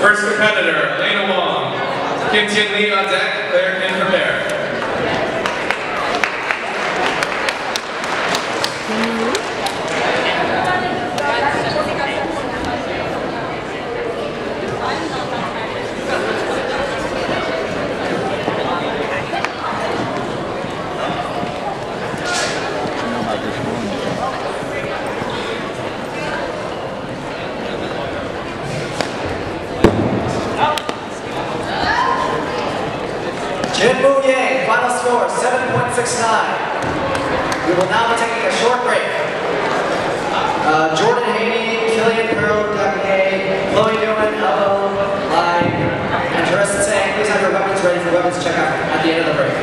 First competitor, Elena Wang. Kim Jin Lee on deck, Claire can prepare. Final score 7.69. We will now be taking a short break. Jordan Haney, Killian Pearl, Daphne, Chloe Newman, Elbow, Lai, and Teresa Tsang, please have your weapons ready for weapons checkout at the end of the break.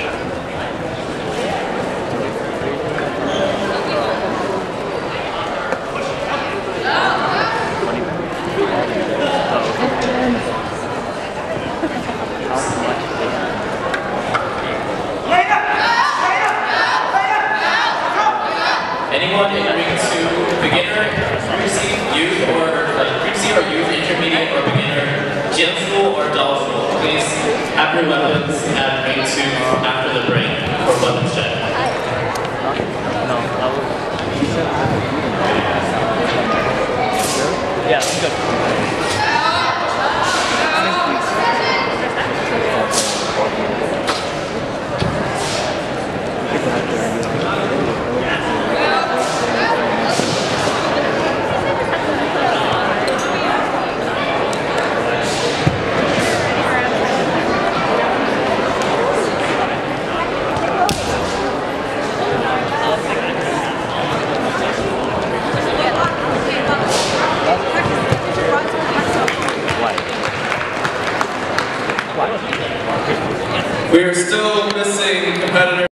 Anyone entering to beginner, pre-C, youth, or pre-C or youth, intermediate or beginner, gym school or doll school, please have your weapons at ring 2 after the break for weapons check. Yeah, good. We are still missing competitors.